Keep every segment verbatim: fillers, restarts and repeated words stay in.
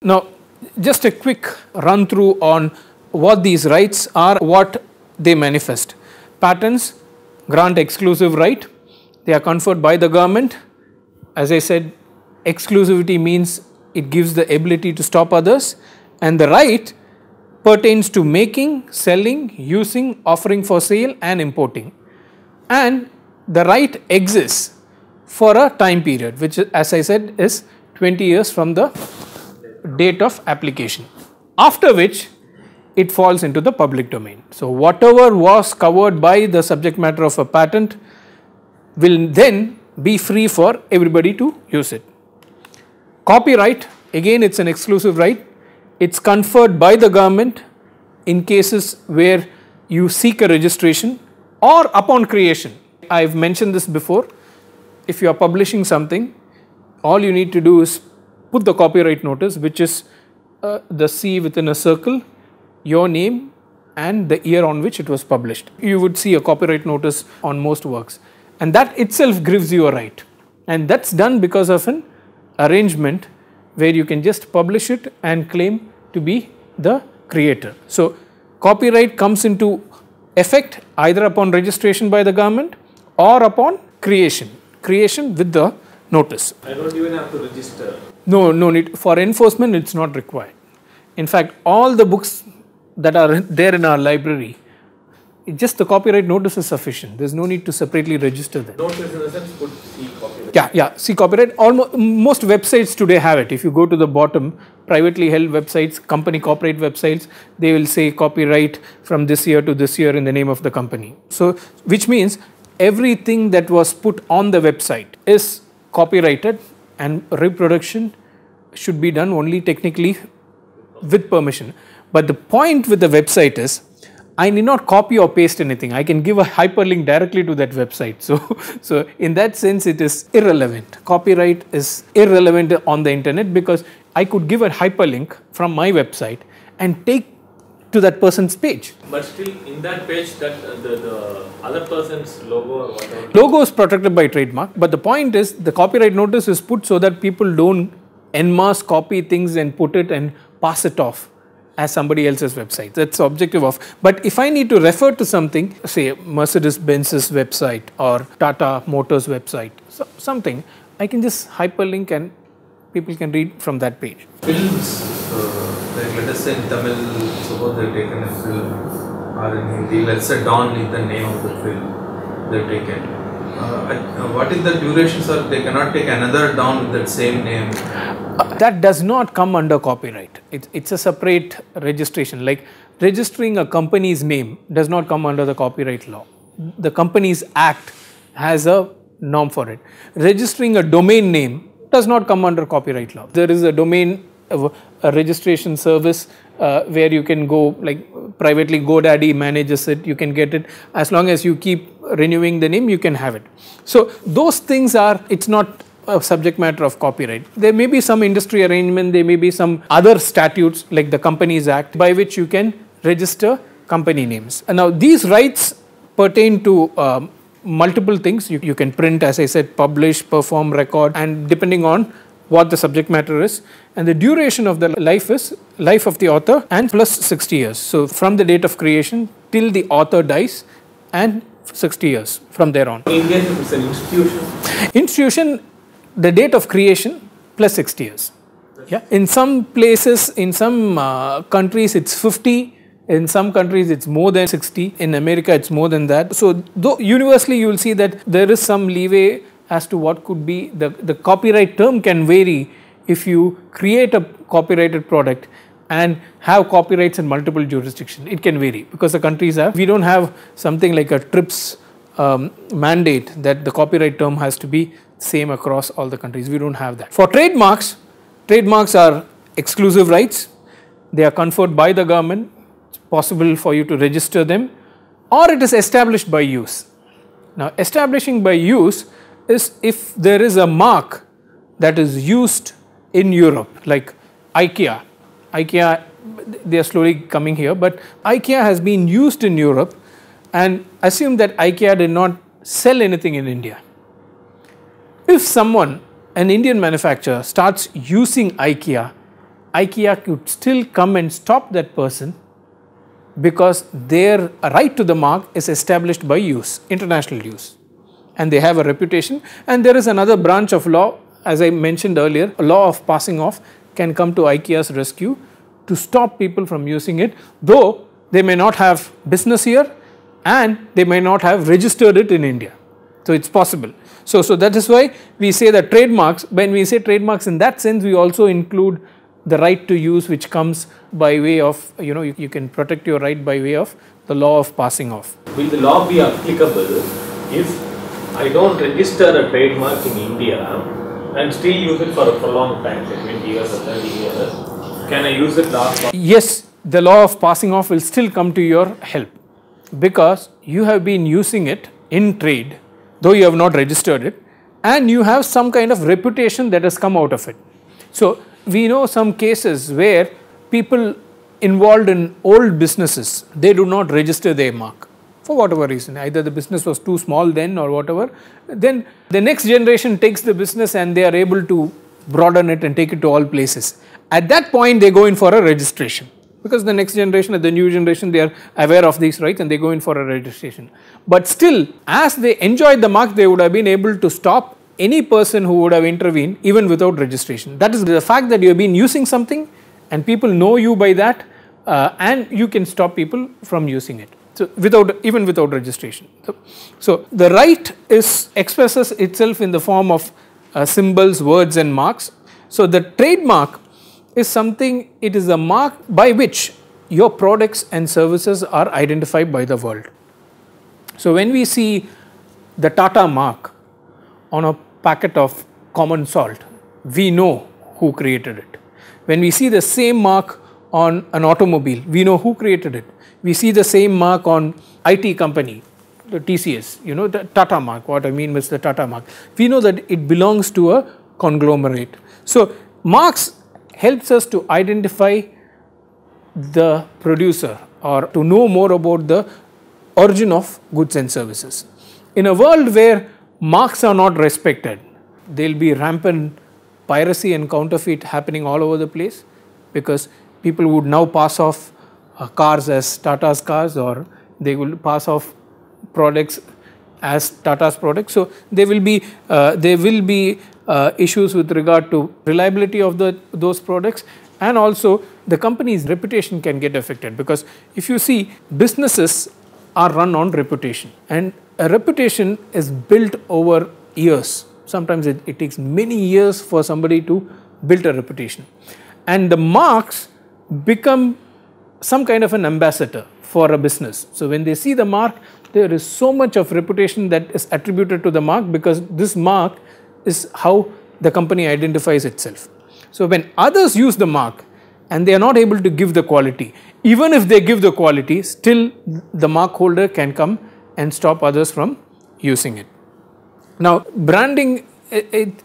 Now, just a quick run through on what these rights are, what they manifest. Patents grant exclusive right. They are conferred by the government. As I said, exclusivity means it gives the ability to stop others, and the right pertains to making, selling, using, offering for sale and importing. And the right exists for a time period, which, as I said, is twenty years from the date of application, after which it falls into the public domain. So, whatever was covered by the subject matter of a patent will then be free for everybody to use it. Copyright, again, it's an exclusive right. It's conferred by the government in cases where you seek a registration or upon creation. I've mentioned this before. If you are publishing something, all you need to do is put the copyright notice, which is uh, the C within a circle, your name and the year on which it was published. You would see a copyright notice on most works, and that itself gives you a right, and that's done because of an arrangement where you can just publish it and claim to be the creator. So, copyright comes into effect either upon registration by the government or upon creation, creation with the notice. I don't even have to register. No, no need. For enforcement, it's not required. In fact, all the books that are there in our library, just the copyright notice is sufficient. There's no need to separately register them. Notice in the sense, put C copyright. Yeah, yeah. See copyright. Almost most websites today have it. If you go to the bottom, privately held websites, company corporate websites, they will say copyright from this year to this year in the name of the company. So, which means everything that was put on the website is copyrighted, and reproduction should be done only technically with permission. But the point with the website is, I need not copy or paste anything. I can give a hyperlink directly to that website. So, so in that sense, it is irrelevant. Copyright is irrelevant on the internet because I could give a hyperlink from my website and take to that person's page. But still, in that page, that uh, the, the other person's logo or whatever. Logo is protected by trademark, but the point is the copyright notice is put so that people don't en masse copy things and put it and pass it off as somebody else's website. That's the objective of. But if I need to refer to something, say Mercedes-Benz's website or Tata Motors website, so something, I can just hyperlink and people can read from that page. Films, uh, like let us say in Tamil, suppose they've taken a film, or in Hindi, let's say Dawn is the name of the film they've taken. Uh, what is the duration, sir? They cannot take another Dawn with that same name. Uh, that does not come under copyright. It, it's a separate registration. Like registering a company's name does not come under the copyright law. The Companies Act has a norm for it. Registering a domain name does not come under copyright law. There is a domain, a, a registration service uh, where you can go, like privately GoDaddy manages it, you can get it. As long as you keep renewing the name, you can have it. So those things are, it's not a subject matter of copyright. There may be some industry arrangement, there may be some other statutes like the Companies Act by which you can register company names. And now these rights pertain to um, multiple things. You, you can print, as I said, publish, perform, record, and depending on what the subject matter is. And the duration of the life is life of the author and plus sixty years. So from the date of creation till the author dies and sixty years from there on. In India, it's an institution. Institution, the date of creation plus sixty years. Yeah. In some places, in some uh, countries, it's fifty. In some countries, it's more than sixty. In America, it's more than that. So, though universally, you will see that there is some leeway as to what could be the, the copyright term can vary if you create a copyrighted product and have copyrights in multiple jurisdictions. It can vary because the countries have, we don't have something like a TRIPS um, mandate that the copyright term has to be same across all the countries. We don't have that. For trademarks, trademarks are exclusive rights. They are conferred by the government. It's possible for you to register them, or it is established by use. Now, establishing by use is if there is a mark that is used in Europe, like IKEA. IKEA, they are slowly coming here, but IKEA has been used in Europe, and assume that IKEA did not sell anything in India. If someone, an Indian manufacturer, starts using IKEA IKEA could still come and stop that person because their right to the mark is established by use, international use, and they have a reputation. And there is another branch of law, as I mentioned earlier, a law of passing off can come to IKEA's rescue to stop people from using it, though they may not have business here and they may not have registered it in India. So it's possible. So, so that is why we say that trademarks, when we say trademarks in that sense, we also include the right to use which comes by way of, you know, you, you can protect your right by way of the law of passing off. Will the law be applicable if I don't register a trademark in India and still use it for a prolonged time, like twenty years or thirty years? Can I use it last? Yes, the law of passing off will still come to your help because you have been using it in trade, though you have not registered it, and you have some kind of reputation that has come out of it. So we know some cases where people involved in old businesses, they do not register their mark for whatever reason. Either the business was too small then or whatever. Then the next generation takes the business and they are able to broaden it and take it to all places. At that point, they go in for a registration because the next generation, the new generation, they are aware of these rights and they go in for a registration. But still, as they enjoyed the mark, they would have been able to stop any person who would have intervened even without registration. That is the fact that you have been using something and people know you by that, uh, and you can stop people from using it. So without, even without registration. So, so the right is expresses itself in the form of uh, symbols, words and marks. So the trademark is something, it is a mark by which your products and services are identified by the world. So when we see the Tata mark on a packet of common salt, we know who created it. When we see the same mark on an automobile, we know who created it. We see the same mark on I T company, the T C S, you know, the Tata mark. What I mean with the Tata mark, we know that it belongs to a conglomerate. So marks helps us to identify the producer or to know more about the origin of goods and services. In a world where marks are not respected, there will be rampant piracy and counterfeit happening all over the place because people would now pass off uh, cars as Tata's cars, or they will pass off products as Tata's products. So there will be uh, there will be uh, issues with regard to reliability of the those products, and also the company's reputation can get affected because if you see, businesses are run on reputation, and a reputation is built over years. Sometimes it, it takes many years for somebody to build a reputation, and the marks become some kind of an ambassador for a business. So when they see the mark, there is so much of reputation that is attributed to the mark because this mark is how the company identifies itself. So when others use the mark and they are not able to give the quality, even if they give the quality, still the mark holder can come and stop others from using it. Now branding, it, it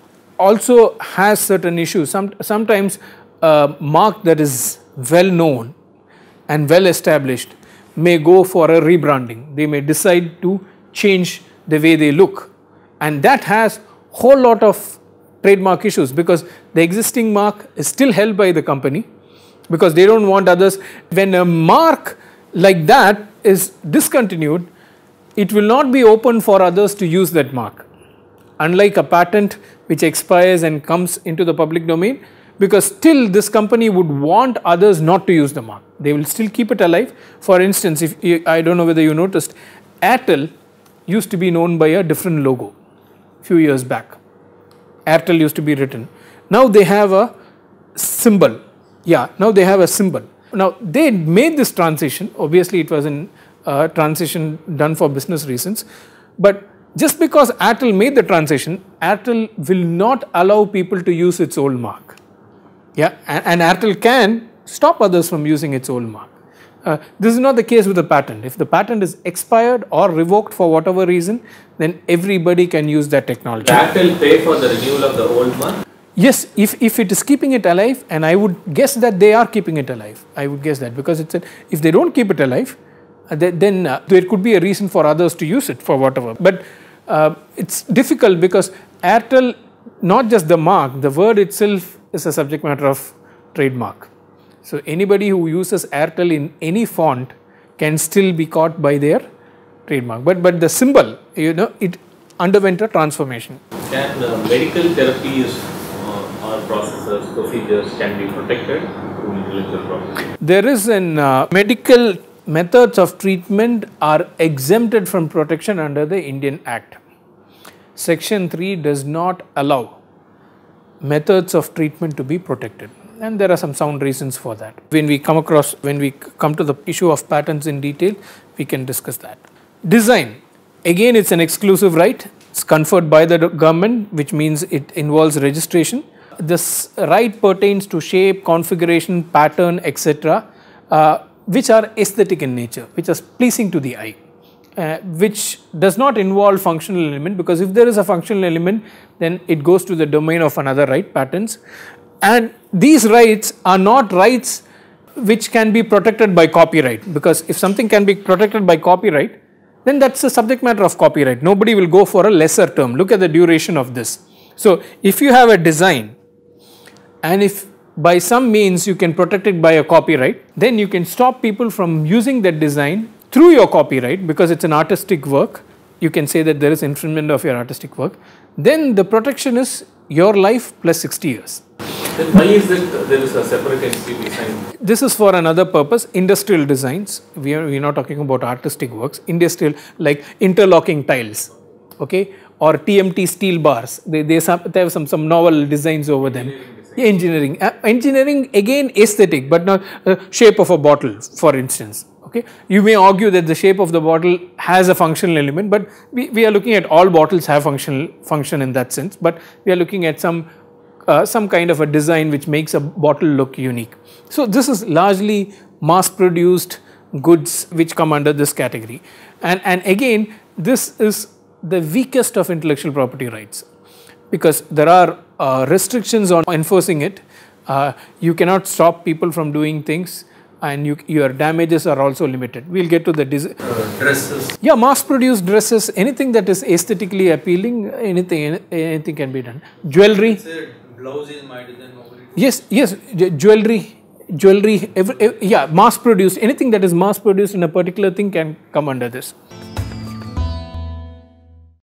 also has certain issues. Some, sometimes a mark that is well known and well established may go for a rebranding. They may decide to change the way they look, and that has whole lot of trademark issues because the existing mark is still held by the company because they don't want others. When a mark like that is discontinued, it will not be open for others to use that mark, unlike a patent which expires and comes into the public domain, because still this company would want others not to use the mark. They will still keep it alive. For instance, if you, I don't know whether you noticed, Airtel used to be known by a different logo few years back. Airtel used to be written. Now they have a symbol. Yeah, now they have a symbol. Now they made this transition. Obviously it was a uh, transition done for business reasons, but just because Airtel made the transition, Airtel will not allow people to use its old mark. Yeah, and, and Airtel can stop others from using its old mark. Uh, this is not the case with the patent. If the patent is expired or revoked for whatever reason, then everybody can use that technology. Does Airtel pay for the renewal of the old mark? Yes, if, if it is keeping it alive, and I would guess that they are keeping it alive. I would guess that because it's a, if they don't keep it alive, uh, then uh, there could be a reason for others to use it for whatever. But uh, it's difficult because Airtel, not just the mark, the word itself is a subject matter of trademark. So anybody who uses Airtel in any font can still be caught by their trademark. But but the symbol, you know, it underwent a transformation. Can uh, medical therapies uh, or processes, procedures can be protected through intellectual property? There is an uh, medical methods of treatment are exempted from protection under the Indian Act. Section three does not allow methods of treatment to be protected, and there are some sound reasons for that. When we come across, when we come to the issue of patents in detail, we can discuss that. Design, again it's an exclusive right, it's conferred by the government, which means it involves registration. This right pertains to shape, configuration, pattern, et cetera, uh, which are aesthetic in nature, which are pleasing to the eye. Uh, which does not involve functional element, because if there is a functional element, then it goes to the domain of another right, patents. And these rights are not rights which can be protected by copyright, because if something can be protected by copyright, then that's the subject matter of copyright. Nobody will go for a lesser term. Look at the duration of this. So if you have a design, and if by some means you can protect it by a copyright, then you can stop people from using that design through your copyright, because it's an artistic work. You can say that there is infringement of your artistic work. Then the protection is your life plus sixty years. Then why is it there is a separate entity design? This is for another purpose, industrial designs. We are, we are not talking about artistic works. Industrial, like interlocking tiles, okay, or T M T steel bars. They, they, some, they have some, some novel designs over them. Engineering. Uh, engineering, again aesthetic, but not uh, shape of a bottle, for instance. Okay. You may argue that the shape of the bottle has a functional element, but we, we are looking at all bottles have functional function in that sense, but we are looking at some uh, some kind of a design which makes a bottle look unique. So this is largely mass produced goods which come under this category, and and again this is the weakest of intellectual property rights, because there are uh, restrictions on enforcing it. Uh, you cannot stop people from doing things, and you, your damages are also limited. We'll get to the uh, dresses. Yeah, mass-produced dresses, anything that is aesthetically appealing, anything, anything can be done. Jewelry. Blouse is my design. Yes, yes, jewelry, jewelry. Every, every, yeah, mass-produced. Anything that is mass-produced in a particular thing can come under this.